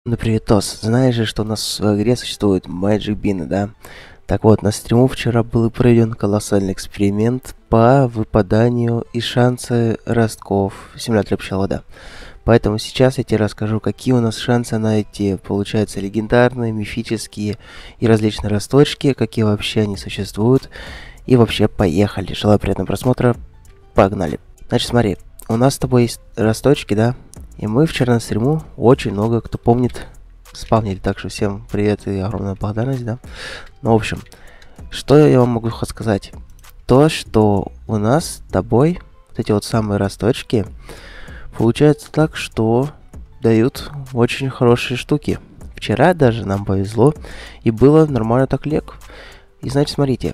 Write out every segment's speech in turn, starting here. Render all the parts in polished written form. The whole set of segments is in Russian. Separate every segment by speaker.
Speaker 1: Ну привет, Тос. Знаешь же, что у нас в игре существуют Magic Bean, да? Так вот, на стриму вчера был проведен колоссальный эксперимент по выпаданию из шанса ростков в симуляторе пчеловода. Поэтому сейчас я тебе расскажу, какие у нас шансы на эти, получается, легендарные, мифические и различные росточки, какие вообще они существуют. И вообще, поехали. Желаю приятного просмотра. Погнали. Значит, смотри, у нас с тобой есть росточки, да? И мы вчера на стриму очень много кто помнит спавнили, так что всем привет и огромная благодарность, да. Ну, в общем, что я вам могу сказать? То, что у нас с тобой вот эти вот самые росточки получается так, что дают очень хорошие штуки. Вчера даже нам повезло и было нормально так лег. И значит, смотрите,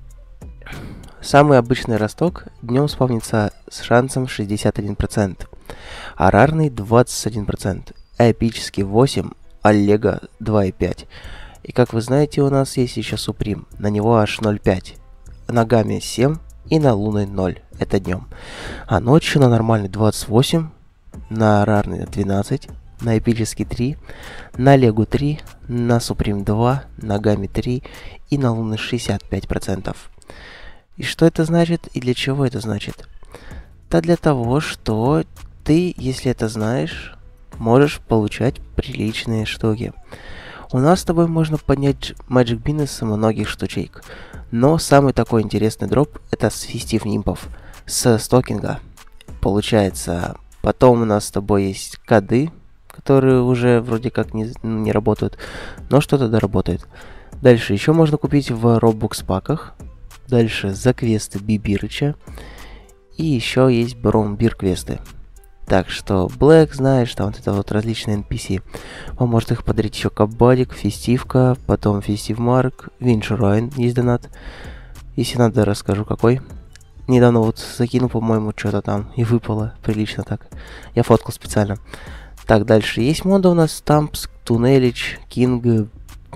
Speaker 1: самый обычный росток днем спавнится с шансом 61%, а рарный 21%, а эпический 8%, а лего 2,5%. И как вы знаете, у нас есть еще Суприм, на него аж 0,5, на гамме 7 и на лунной 0, это днем. А ночью на нормальный 28, на рарный 12, на эпический 3, на лего 3, на Суприм 2, на гамме 3 и на лунный 65%. И что это значит и для чего это значит? Да для того, что ты, если это знаешь, можешь получать приличные штуки. У нас с тобой можно поднять Magic Bean с многих штучек. Но самый такой интересный дроп это с фестив нимпов, с стокинга. Получается, потом у нас с тобой есть коды, которые уже вроде как не работают, но что-то да работает. Дальше еще можно купить в Robux паках. Дальше за квесты Бибирыча. И еще есть Бромбир квесты. Так что Black, знаешь, там вот это вот различные NPC. Он может их подарить еще Кабадик, Фестивка, потом Фестив Марк, Виншурайн есть донат. Если надо, расскажу какой. Недавно вот закинул, по-моему, что-то там и выпало. Прилично так. Я фоткал специально. Так, дальше есть мода у нас Стампс, Тунелич, Кинг,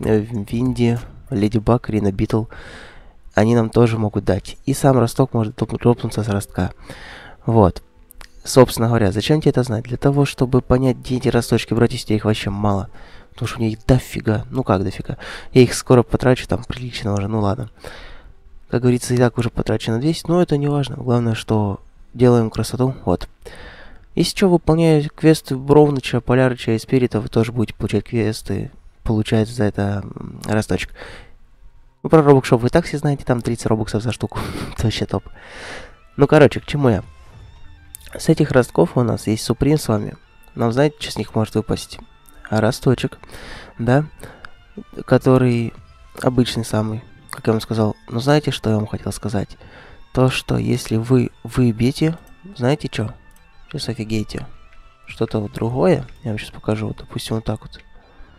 Speaker 1: Винди, Леди Баг, Рина Битл. Они нам тоже могут дать. И сам росток может дропнуться с ростка. Вот. Собственно говоря, зачем тебе это знать? Для того, чтобы понять, где эти росточки брать, если их вообще мало. Потому что у них дофига. Ну как дофига? Я их скоро потрачу, там прилично уже, ну ладно. Как говорится, и так уже потрачено 200, но это не важно. Главное, что делаем красоту. Вот. Если что, выполняя квесты Бровныча, Полярыча и Спирита, вы тоже будете получать квесты. Получается за это росточек. Ну, про робокшоп вы так все знаете, там 30 робоксов за штуку. Это вообще топ. Ну, короче, к чему я? С этих ростков у нас есть Суприм с вами. Нам знаете, что с них может выпасть? Росточек, да? Который обычный самый, как я вам сказал. Но знаете, что я вам хотел сказать? То, что если вы выбьете, знаете что? Сейчас офигеете. Что-то вот другое. Я вам сейчас покажу. Вот, допустим, вот так вот.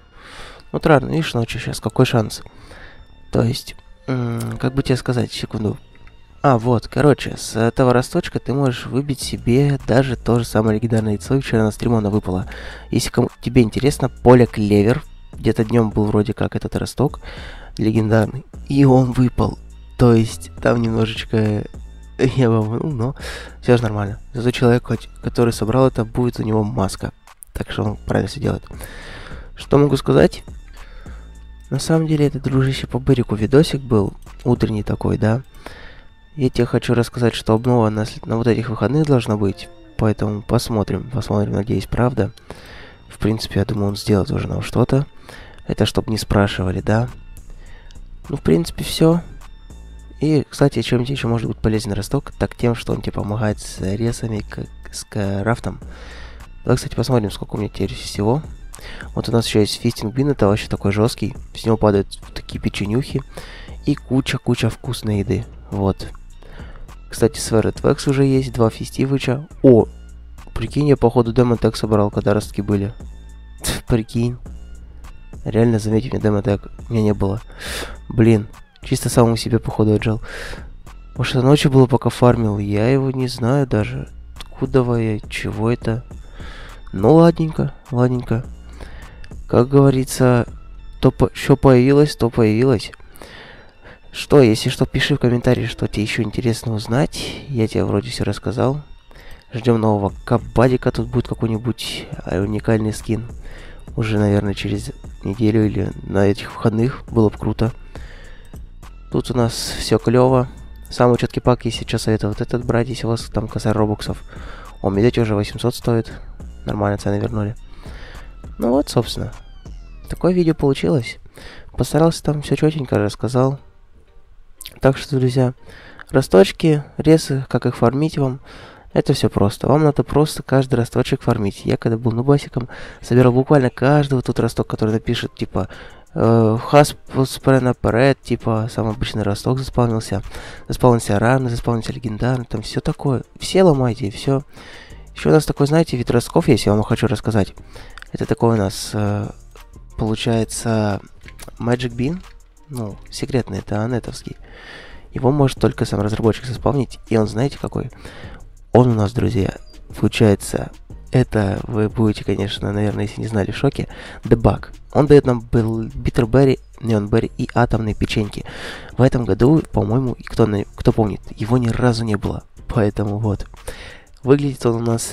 Speaker 1: Вот рано, видишь, ночью сейчас. Какой шанс? То есть, как бы тебе сказать, секунду. Вот, короче, с этого росточка ты можешь выбить себе даже то же самое легендарное яйцо, и вчера на стриму оно выпало. Если тебе интересно, поле клевер, где-то днем был вроде как этот росток легендарный, и он выпал. То есть, там немножечко я бомбанул, но все же нормально. Зато человек, который собрал это, будет у него маска. Так что он правильно все делает. Что могу сказать? На самом деле, это, дружище, по Бырику видосик был, утренний такой, да. Я тебе хочу рассказать, что обнова на вот этих выходных должна быть, поэтому посмотрим, надеюсь, правда. В принципе, я думаю, он сделает уже нам что-то. Это чтобы не спрашивали, да. Ну, в принципе, все. И, кстати, чем-нибудь еще может быть полезен росток, так тем, что он тебе помогает с ресами, с крафтом. Давай, кстати, посмотрим, сколько у меня теперь всего. Вот у нас еще есть фистинг бин, это вообще такой жесткий. С него падают такие печенюхи. И куча вкусной еды. Вот. Кстати, с Веретвекс уже есть, 2 фестивыча. О! Прикинь, я походу Демотек собрал, когда ростки были. Прикинь. Реально, заметьте, мне Демотек у меня не было. Блин, чисто самому себе походу отжал. Может, ночью было, пока фармил. Я его не знаю даже. Откуда я, чего это? Ну, ладненько. Как говорится, что появилось, то появилось. Что, если что, пиши в комментарии, что тебе еще интересно узнать. Я тебе вроде все рассказал. Ждем нового Кабадика, тут будет какой-нибудь уникальный скин. уже, наверное, через неделю или на этих выходных. Было бы круто. Тут у нас все клево. Самый четкий пак, если что, советую вот этот брать, если у вас там косарь робоксов. О, медведь уже 800 стоит. Нормально цены вернули. Ну вот, собственно. Такое видео получилось. Постарался там все четенько рассказал. Так что, друзья, росточки, ресы, как их фармить вам, это все просто. Вам надо просто каждый росточек фармить. Я когда был нубасиком, собирал буквально каждого тут росток, который напишет, типа, хасп спрена парет, типа, самый обычный росток заспавнился. Заспавнился ранный, заспавнился легендарный, там все такое. Все ломайте, и все. Еще у нас такой, знаете, вид ростков есть, я вам хочу рассказать. Это такой у нас, получается, Magic Bean. Ну, секретный, это анетовский. Его может только сам разработчик заспавнить. И он, знаете, какой? Он у нас, друзья, получается, это вы будете, конечно, наверное, если не знали, в шоке. Дебаг. Он дает нам Bitterberry, Neonberry и атомные печеньки. В этом году, по-моему, кто помнит, его ни разу не было. Поэтому вот. Выглядит он у нас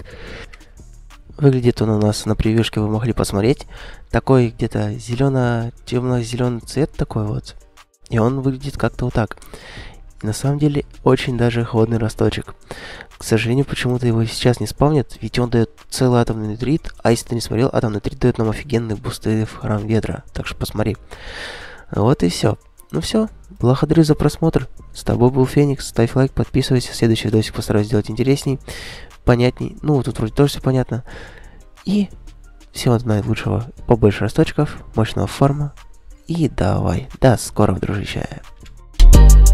Speaker 1: на превьюшке, вы могли посмотреть. Такой где-то темно-зеленый цвет такой вот. И он выглядит как-то вот так. И на самом деле очень даже холодный росточек. К сожалению, почему-то его сейчас не спавнят, ведь он дает целый атомный нитрит, а если ты не смотрел, атомный нитрит дает нам офигенные бусты в храм ветра, так что посмотри. Вот и все. Ну все, благодарю за просмотр. С тобой был Феникс, ставь лайк, подписывайся, следующий видосик постараюсь сделать интересней, понятней. Ну, тут вроде тоже все понятно. И всего наилучшего, побольше росточков, мощного фарма. И давай, до скорого, дружище.